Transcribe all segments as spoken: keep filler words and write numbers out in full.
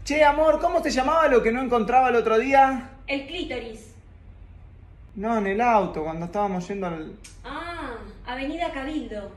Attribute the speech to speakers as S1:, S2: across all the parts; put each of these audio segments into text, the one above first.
S1: Che, amor, ¿cómo se llamaba lo que no encontraba el otro día?
S2: El clítoris.
S1: No, en el auto, cuando estábamos yendo al...
S2: Ah, Avenida Cabildo.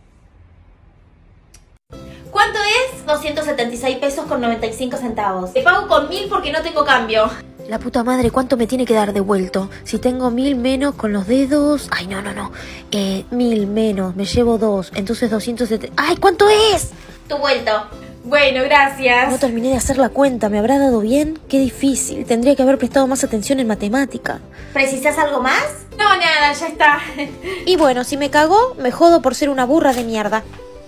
S3: ¿Cuánto es? doscientos setenta y seis pesos con noventa y cinco centavos. Te pago con mil porque no tengo cambio.
S4: La puta madre, ¿cuánto me tiene que dar devuelto? Si tengo mil menos con los dedos... Ay, no, no, no. Eh, mil menos, me llevo dos. Entonces doscientos setenta... ¡Ay, ¿cuánto es?
S3: Tu vuelto. Bueno, gracias.
S4: No terminé de hacer la cuenta. ¿Me habrá dado bien? Qué difícil. Tendría que haber prestado más atención en matemática.
S3: ¿Precisas algo más? No, nada, ya está.
S4: Y bueno, si me cagó, me jodo por ser una burra de mierda.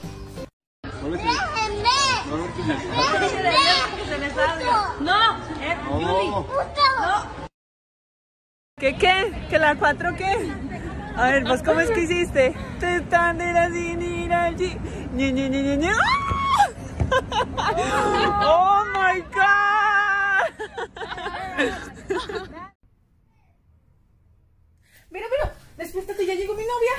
S2: No, es Judy. No.
S5: ¿Qué qué? ¿Que la cuatro qué? A ver, pues ¿cómo es que hiciste? Te están de la cinira allí. Ñe, ñe, ñe, ñe, ñe. ¡Oh my God! Mira, mira, despiértate, ya llegó mi novia.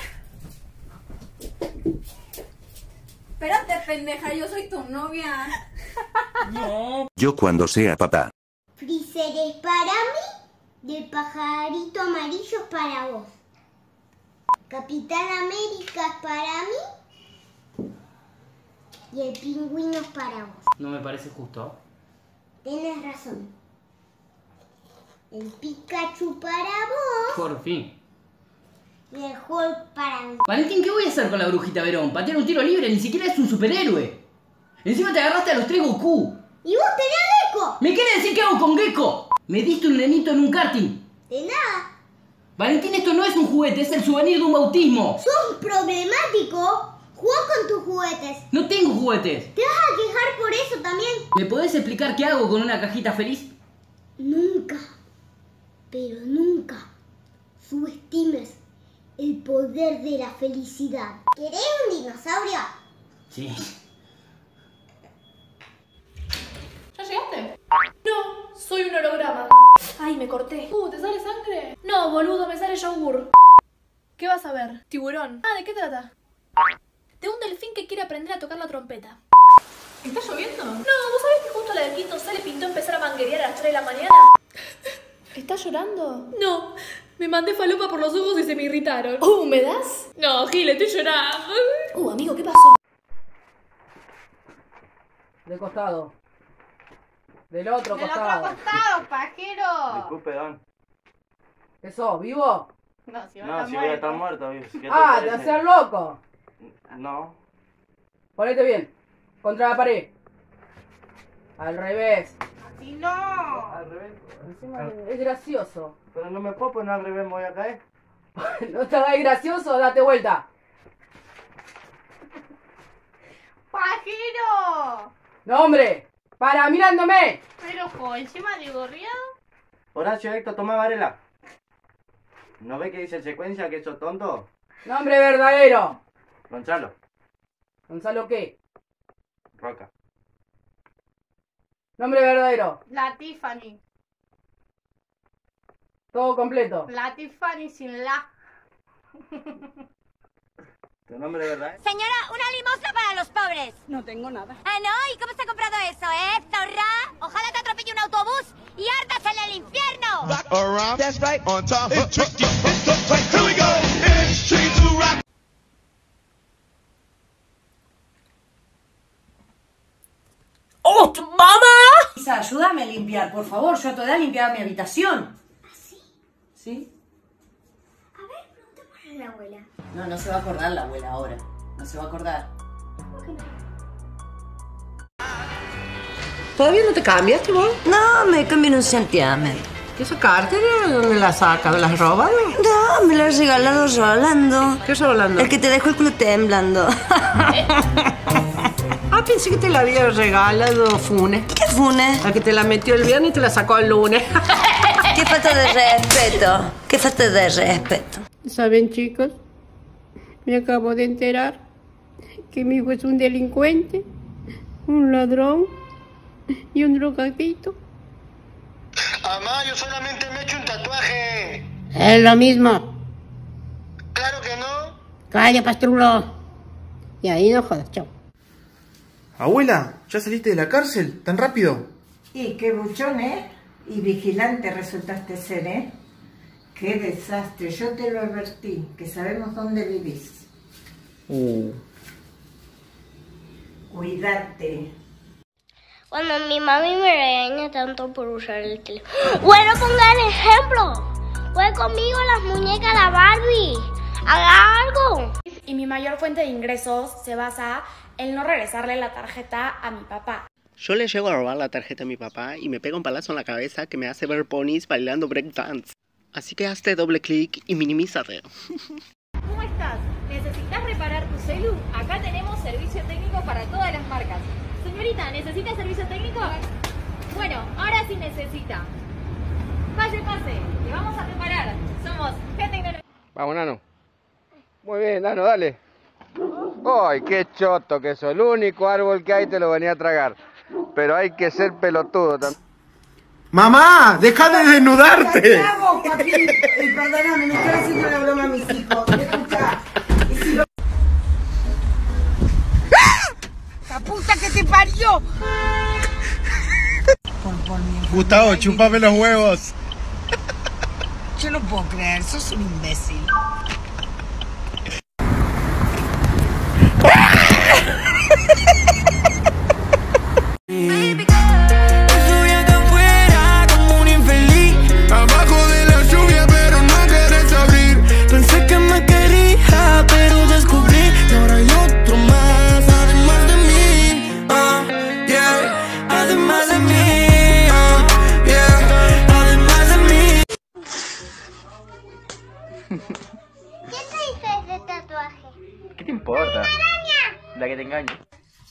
S2: Espérate, pendeja, yo soy tu novia.
S5: No.
S6: Yo cuando sea papá.
S7: Freezer es para mí, del pajarito amarillo es para vos. Capitán América es para mí y el pingüino es para vos.
S8: No me parece justo.
S7: Tienes razón. El Pikachu para vos
S8: Por fin.
S7: y el Hulk para mí.
S8: Valentín, ¿qué voy a hacer con la brujita Verón? Patear un tiro libre, ni siquiera es un superhéroe. Encima te agarraste a los tres Goku.
S7: ¿Y vos tenés Gecko?
S8: ¿Me quiere decir qué hago con Gecko? Me diste un nenito en un karting.
S7: De nada.
S8: Valentín, esto no es un juguete, es el souvenir de un bautismo.
S7: Sos problemático. Jugá con tus juguetes.
S8: No tengo juguetes.
S7: ¿Te vas a quejar por eso también?
S8: ¿Me podés explicar qué hago con una cajita feliz?
S7: Nunca, pero nunca subestimes el poder de la felicidad. ¿Querés un dinosaurio?
S8: Sí.
S2: ¿Ya llegaste? No, soy un holograma. Ay, me corté. Uh, ¿te sale sangre? No, boludo, me sale yogur. ¿Qué vas a ver? Tiburón. Ah, ¿de qué trata? De un delfín que quiere aprender a tocar la trompeta. ¿Está lloviendo? No, ¿vos sabés que justo a la del quinto C le pintó empezar a manguerear a las tres de la mañana? ¿Estás llorando? No, me mandé falopa por los ojos y se me irritaron. Uh, ¿me das? No, Gil, estoy llorando. Uh, amigo, ¿qué pasó?
S5: De costado. Del otro
S2: ¡Del
S5: costado.
S2: otro costado, pajero!
S9: Disculpe, don.
S5: ¿Qué sos, vivo?
S2: No, si,
S9: No, si voy a estar muerto. ¿Qué te
S5: Ah, te
S9: parece?
S5: hacías loco.
S9: No.
S5: Ponete bien. Contra la pared. Al revés.
S2: Así no.
S9: Al revés.
S5: Encima es gracioso.
S9: Pero no me puedo poner al revés, me voy a caer.
S5: ¿No te hagas gracioso? Date vuelta.
S2: ¡Pajero!
S5: No, hombre. Para, mirándome.
S2: Pero, ojo, encima de gorriado.
S9: Horacio, Héctor, toma Varela. ¿No ve que dice secuencia que sos tonto?
S5: Nombre verdadero.
S9: Gonzalo.
S5: ¿Gonzalo qué?
S9: Roca.
S5: Nombre verdadero.
S2: La Tiffany.
S5: Todo completo.
S2: La Tiffany sin la.
S9: ¿Tu nombre de verdad?
S10: Señora, una limosna para los pobres.
S5: No tengo nada.
S10: Ah, ¿no? ¿Y cómo se ha comprado eso, eh, zorra? Ojalá te atropelle un autobús y ardas en el infierno.
S11: Rock around, that's right, on top. It's tricky, it's the fight. Here we go. It's tricky to rock.
S5: ¡Oh, mamá!
S12: Isa, ayúdame a limpiar, por favor. Yo a tu edad limpiaba mi habitación.
S7: ¿Así?
S12: ¿Sí?
S7: A ver, preguntémosle a la abuela.
S12: No, no se va a acordar la abuela ahora. No se va a acordar.
S7: ¿Cómo que no?
S5: ¿Todavía no te cambiaste vos?
S12: No, me cambié en un santiamén.
S5: ¿Y esa cartera de dónde la sacas? ¿Me la has robado?
S12: No, me lo has regalado Rolando.
S5: ¿Qué es Rolando?
S12: El que te dejó el culo temblando.
S5: Ah, pensé que te la había regalado Fune.
S12: ¿Qué Fune?
S5: El que te la metió el viernes y te la sacó el lunes.
S12: Qué falta de respeto. Qué falta de respeto.
S13: ¿Saben, chicos? Me acabo de enterar que mi hijo es un delincuente, un ladrón y un drogadicto.
S11: Mamá, yo solamente me he hecho un tatuaje.
S13: Es lo mismo.
S11: Claro que no.
S13: Calla, pastrulo. Y ahí no jodas, chao.
S1: Abuela, ¿ya saliste de la cárcel? ¿Tan rápido?
S6: Y qué buchón, ¿eh? Y vigilante resultaste ser, ¿eh? Qué desastre. Yo te lo advertí, que sabemos dónde vivís.
S14: Uh.
S6: Cuídate.
S7: Cuando mi mami me regaña tanto por usar el teléfono. Bueno, pongan ejemplo. Juega conmigo las muñecas, la Barbie. Haga algo.
S2: Y mi mayor fuente de ingresos se basa en no regresarle la tarjeta a mi papá.
S14: Yo le llego a robar la tarjeta a mi papá y me pega un palazo en la cabeza que me hace ver ponis bailando breakdance. Así que hazte doble clic y minimízate.
S15: ¿Cómo estás? ¿Necesitas reparar tu celu? Acá tenemos servicio técnico para todas las marcas. Señorita, ¿necesita servicio técnico? Bueno, ahora sí necesita. Pase, pase, le vamos a reparar. Somos G-Tecnología.
S16: Vamos, Nano. Muy bien, Nano, dale. ¡Ay, qué choto que eso! El único árbol que hay te lo venía a tragar. Pero hay que ser pelotudo también.
S11: ¡Mamá! ¡Deja de desnudarte!
S6: ¿Qué hago, papi? Eh, perdóname, me estoy haciendo la broma a mis hijos. Escucha. Y si lo...
S5: ¡La puta que te parió!
S11: Gustavo, chúpame los huevos.
S5: Yo no puedo creer, sos un imbécil.
S11: Estoy acá afuera como un infeliz, abajo de la lluvia pero no querés abrir. Pensé que me quería pero descubrí que ahora hay otro más además de mí. Uh, yeah, además de mí. Uh, yeah, además de mí.
S7: ¿Qué te hizo ese tatuaje?
S9: ¿Qué te importa? La que te engaña.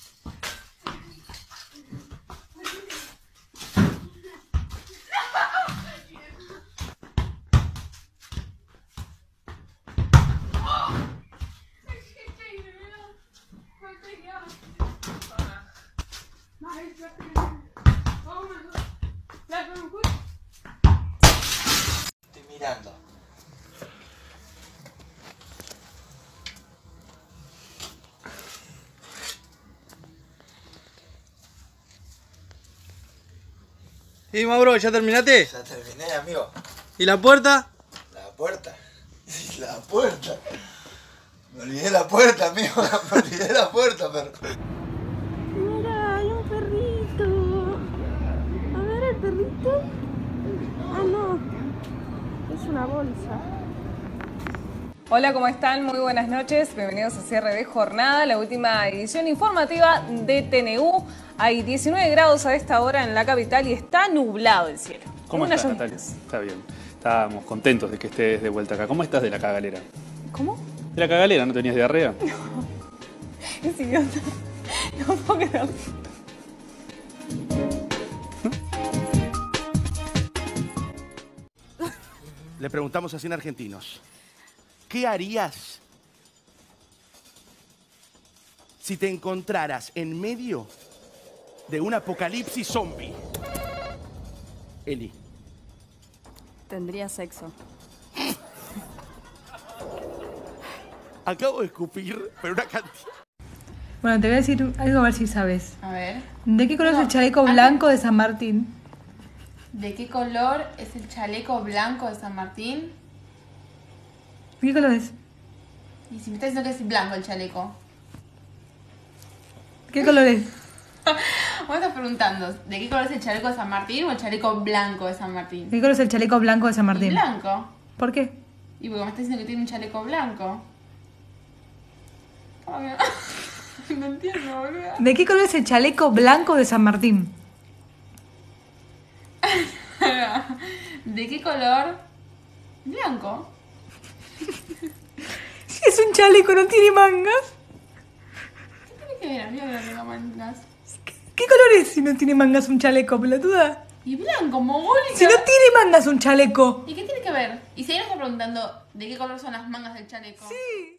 S11: Estoy mirando.
S1: ¿Y Mauro, ya terminaste?
S11: Ya terminé, amigo.
S1: ¿Y la puerta?
S11: La puerta. La puerta. Me olvidé la puerta, amigo. Me olvidé la puerta, perro.
S13: Mira, hay un perrito. A ver el perrito. Ah, no. Es una bolsa.
S5: Hola, ¿cómo están? Muy buenas noches. Bienvenidos a cierre de jornada, la última edición informativa de T N U. Hay diecinueve grados a esta hora en la capital y está nublado el cielo.
S17: ¿Cómo
S5: Una
S17: estás,
S5: lluvia.
S17: Natalia? Está bien. Estábamos contentos de que estés de vuelta acá. ¿Cómo estás de la cagalera?
S5: ¿Cómo?
S17: ¿De la cagalera? ¿No tenías diarrea?
S5: Es idiota. No puedo creer.
S11: Le preguntamos a cien argentinos, ¿qué harías si te encontraras en medio de un apocalipsis zombie? Eli.
S18: Tendría sexo.
S11: Acabo de escupir, pero una cantidad.
S19: Bueno, te voy a decir algo a ver si sabes.
S2: A ver.
S19: ¿De qué color
S2: No,
S19: es el chaleco
S2: antes-
S19: blanco de San Martín?
S2: ¿De qué color es el chaleco blanco de San Martín?
S19: ¿De qué color es?
S2: Y si me estás diciendo que es blanco el chaleco.
S19: ¿Qué color es?
S2: Vos estás preguntando, ¿de qué color es el chaleco de San Martín o el chaleco blanco de San Martín?
S19: ¿De qué color es el chaleco blanco de San Martín?
S2: ¿Y blanco?
S19: ¿Por qué?
S2: Y porque me estás diciendo que tiene un chaleco blanco. ¿Cómo que no? No entiendo, boludo.
S19: ¿De qué color es el chaleco blanco de San Martín?
S2: ¿De qué color? Blanco.
S19: Si es un chaleco, no tiene mangas.
S2: ¿Qué tiene que ver, amigo, que no tenga mangas?
S19: ¿Qué color es si no tiene mangas un chaleco, pelotuda?
S2: Y blanco, mogólica.
S19: Si no tiene mangas un chaleco.
S2: ¿Y qué tiene que ver? Y si ahí nos está preguntando de qué color son las mangas del chaleco.
S19: Sí.